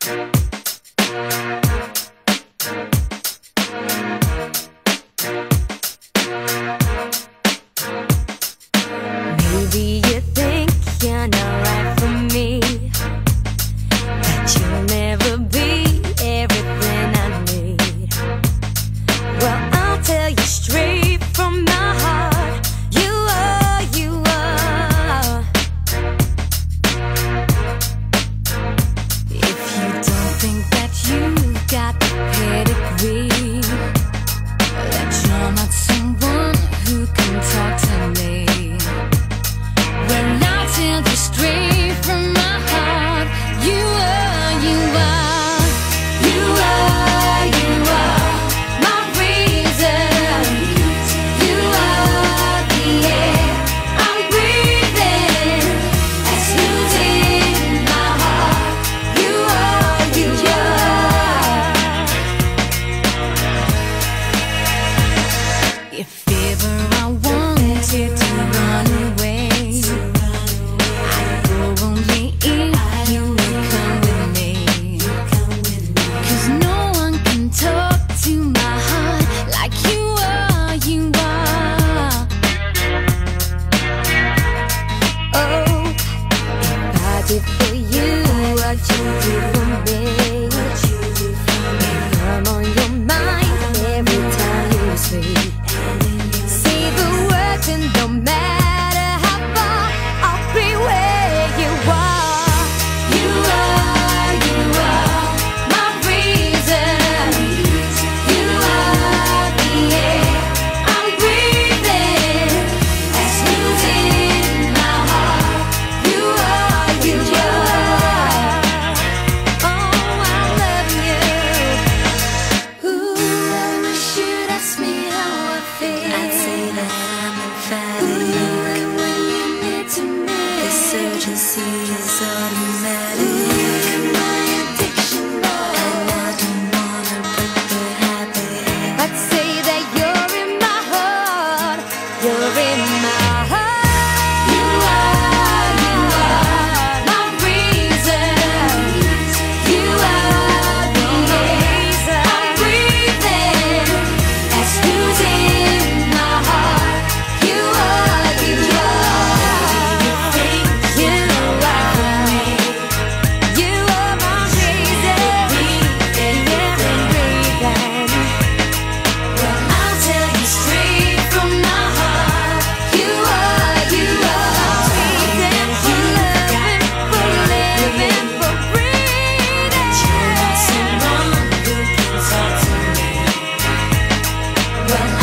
Maybe you think you're not right for me, that you'll never be everything I need. Well, I'll tell you straight from my heart, you are, you are. If you don't think that you've got the pedigree, that you're not someone who can talk to me, well, I'll tell you straight from my heart, you are, you are. You are, you are my reason. You are the air I'm breathing. That's who's in my heart. You are, you are. If ever I wanted to run away, I'd go only if you would come with me. 'Cause no one can talk to my heart like you are, you are. Oh, if I did for you what you do for me, if I'm on your mind every time you sleep, say the words and no matter how far, I'll be where you are. You are, you are my reason. You are the air I'm breathing. That's who's in my heart. You are, you are. Oh, I love you. Ooh, I wish you'd ask me how I feel. I'd say that I'm emphatic. When you need to me, this urgency is automatic. My addiction, boy, and I don't wanna break the habit. I'd say that you're in my heart. You're in my heart. You are my reason. You are the air I'm breathing. That's who's in my heart. You are, you are. You are. You are my reason. Every breathing. Well, I'll tell you straight from my heart. You are, you are. Reason for loving, for living, for breathing. You're not someone who can talk to me. Well,